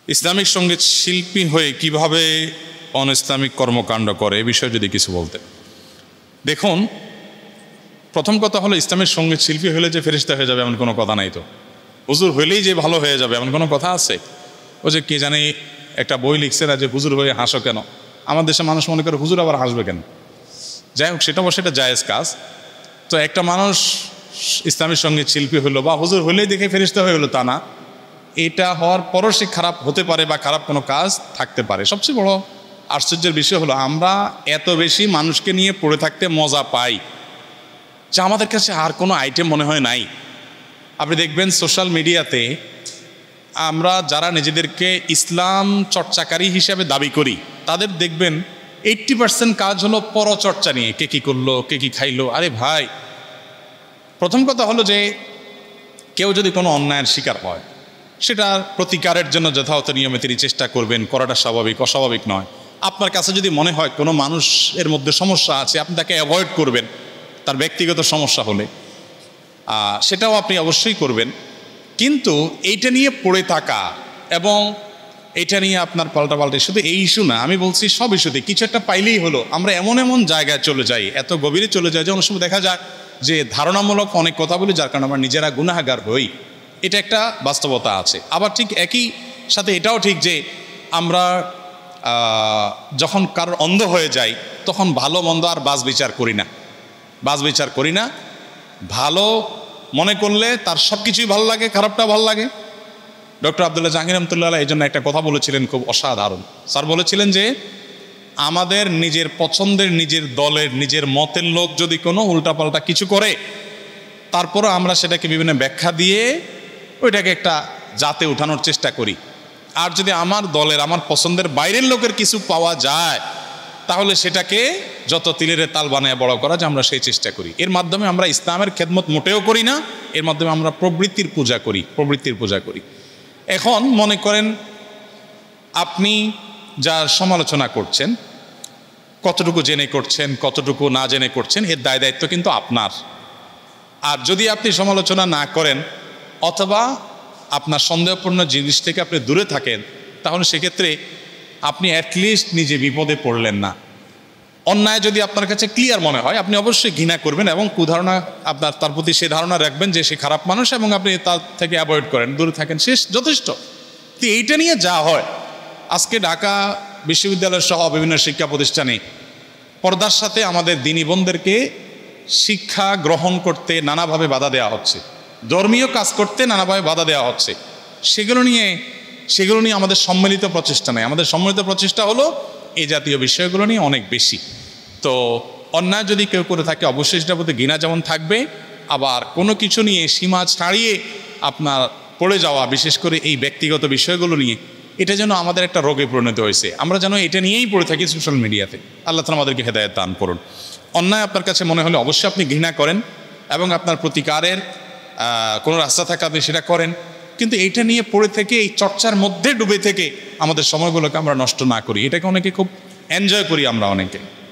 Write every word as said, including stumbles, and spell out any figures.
Islamic সঙ্গীত শিল্পী হয়ে কিভাবে অন ইসলামিক কর্মকাণ্ড করে এ বিষয়ে যদি কিছু বলতেন। দেখুন, প্রথম কথা হলো ইসলামের সঙ্গীত শিল্পী হলে যে ফেরেশতা হয়ে যাবে এমন কোনো কথা নাই। তো হুজুর হইলেই যে ভালো হয়ে যাবে এমন কোনো কথা আছে? ও যে কে জানি একটা বই লিখছে না যে হুজুর হয়ে হাসো কেন। আমার দেশে মানুষ মনে করে হুজুর আবার হাসবে কেন। যাই হোক, সেটা অবশ্যই এটা জায়েজ কাজ। তো একটা মানুষ ইসলামের সঙ্গীত শিল্পী হলো বা হুজুর হইলেই দেখে ফেরেশতা হয়ে হলো তা না। এটা হওয়ার পরও সে খারাপ হতে পারে বা খারাপ কোনো কাজ থাকতে পারে। সবচেয়ে বড় আশ্চর্যের বিষয় হলো আমরা এত বেশি মানুষকে নিয়ে পড়ে থাকতে মজা পাই যে আমাদের কাছে আর কোনো আইটেম মনে হয় নাই। আপনি দেখবেন সোশ্যাল মিডিয়াতে আমরা যারা নিজেদেরকে ইসলাম চর্চাকারী হিসেবে দাবি করি তাদের দেখবেন এইট্টি পার্সেন্ট কাজ হলো পরচর্চা নিয়ে, কে কী করলো, কে কী খাইলো। আরে ভাই, প্রথম কথা হলো যে কেউ যদি কোনো অন্যায়ের শিকার হয় সেটার প্রতিকারের জন্য যথাযথ নিয়মে তিনি চেষ্টা করবেন, করাটা স্বাভাবিক, অস্বাভাবিক নয়। আপনার কাছে যদি মনে হয় কোনো মানুষ এর মধ্যে সমস্যা আছে আপনি তাকে অ্যাভয়েড করবেন, তার ব্যক্তিগত সমস্যা হলে সেটাও আপনি অবশ্যই করবেন। কিন্তু এইটা নিয়ে পড়ে থাকা এবং এইটা নিয়ে আপনার পাল্টাপাল্টি, শুধু এই ইস্যু না, আমি বলছি সব ইস্যুতে কিছু একটা পাইলেই হলো আমরা এমন এমন জায়গায় চলে যাই, এত গভীরে চলে যাই যে অনেক সময় দেখা যায় যে ধারণামূলক অনেক কথা বলি যার কারণে আমরা নিজেরা গুনাহগার হই। এটা একটা বাস্তবতা আছে। আবার ঠিক একই সাথে এটাও ঠিক যে আমরা যখন কারোর অন্ধ হয়ে যাই তখন ভালো মন্দ আর বাজ বিচার করি না, বাজ বিচার করি না। ভালো মনে করলে তার সব কিছুই ভালো লাগে, খারাপটা ভালো লাগে। ডক্টর আব্দুল্লাহ জাহাঙ্গীর রহমতুল্লাহ এই জন্য একটা কথা বলেছিলেন খুব অসাধারণ। স্যার বলেছিলেন যে আমাদের নিজের পছন্দের, নিজের দলের, নিজের মতের লোক যদি কোনো উল্টাপাল্টা কিছু করে তারপরও আমরা সেটাকে বিভিন্ন ব্যাখ্যা দিয়ে ওইটাকে একটা জাতে উঠানোর চেষ্টা করি। আর যদি আমার দলের, আমার পছন্দের বাইরের লোকের কিছু পাওয়া যায় তাহলে সেটাকে যত তিলের তাল বানায় বড় করা যায় আমরা সেই চেষ্টা করি। এর মাধ্যমে আমরা ইসলামের খেদমত মোটেও করি না, এর মাধ্যমে আমরা প্রবৃত্তির পূজা করি, প্রবৃত্তির পূজা করি। এখন মনে করেন আপনি যার সমালোচনা করছেন কতটুকু জেনে করছেন, কতটুকু না জেনে করছেন, এর দায় দায়িত্ব কিন্তু আপনার। আর যদি আপনি সমালোচনা না করেন অথবা আপনার সন্দেহপূর্ণ জিনিস থেকে আপনি দূরে থাকেন তাহলে সেক্ষেত্রে আপনি অ্যাটলিস্ট নিজে বিপদে পড়লেন না। অন্যায় যদি আপনার কাছে ক্লিয়ার মনে হয় আপনি অবশ্যই ঘৃণা করবেন এবং কুধারণা আপনার তার প্রতি সে ধারণা রাখবেন যে সে খারাপ মানুষ এবং আপনি তার থেকে অ্যাভয়েড করেন, দূরে থাকেন, শেষ, যথেষ্ট। তো এইটা নিয়ে যা হয় আজকে ঢাকা বিশ্ববিদ্যালয় সহ বিভিন্ন শিক্ষা প্রতিষ্ঠানে পর্দার সাথে আমাদের দিনী বোনদেরকে শিক্ষা গ্রহণ করতে নানাভাবে বাধা দেওয়া হচ্ছে, ধর্মীয় কাজ করতে নানাভাবে বাধা দেওয়া হচ্ছে। সেগুলো নিয়ে সেগুলো নিয়ে আমাদের সম্মিলিত প্রচেষ্টা নেই। আমাদের সম্মিলিত প্রচেষ্টা হলো এই জাতীয় বিষয়গুলো নিয়ে অনেক বেশি। তো অন্যায় যদি কেউ করে থাকে অবশ্যই সেটার প্রতি ঘৃণা যেমন থাকবে, আবার কোনো কিছু নিয়ে সীমা ছাড়িয়ে আপনার পড়ে যাওয়া, বিশেষ করে এই ব্যক্তিগত বিষয়গুলো নিয়ে, এটা যেন আমাদের একটা রোগে পরিণত হয়েছে। আমরা যেন এটা নিয়েই পড়ে থাকি সোশ্যাল মিডিয়াতে। আল্লাহ তাআলা আমাদেরকে হেদায়েত দান করুন। অন্যায় আপনার কাছে মনে হলে অবশ্যই আপনি ঘৃণা করেন এবং আপনার প্রতিকারের কোনো রাস্তা থাকে আপনি সেটা করেন, কিন্তু এইটা নিয়ে পড়ে থেকে এই চর্চার মধ্যে ডুবে থেকে আমাদের সময়গুলোকে আমরা নষ্ট না করি। এটাকে অনেকে খুব এনজয় করি আমরা অনেকে।